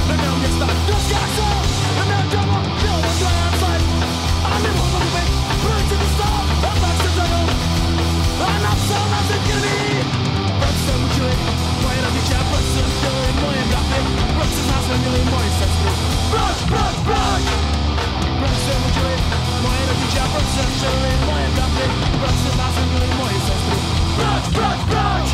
neměl města, rozkázal, neměl domov, měl na trácet a nemohl mluvit, proč se to stalo a pak se zadal a napsal na zem krví. Proč se mučili moje rodiče a proč se chtěli moje braty, proč se znásilnili moji sestru, proč? Proč se mučili moje rodiče a proč se chtěli moje braty, proč se znásilnili moji sestru, proč?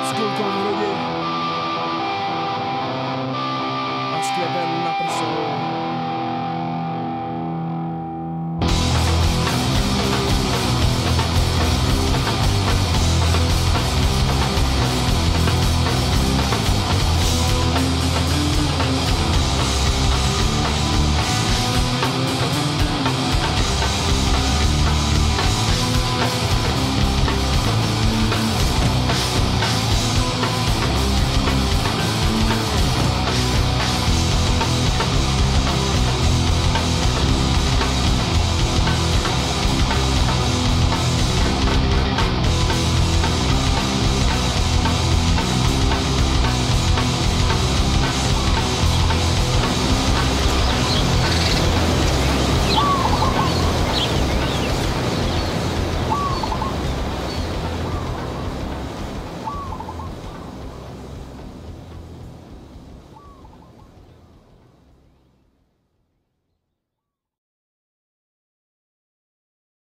Skvělem na prsou.